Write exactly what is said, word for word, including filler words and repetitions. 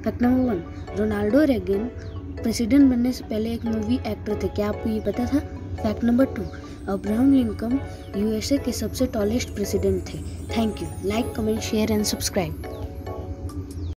Fact number one, Ronald Reagan president बनने से पहले एक मूवी एक्टर थे। क्या आपको ये पता था? Fact number two, Abraham Lincoln USA के सबसे टॉलेस्ट प्रेसिडेंट थे। Thank you. Like, comment, share and subscribe.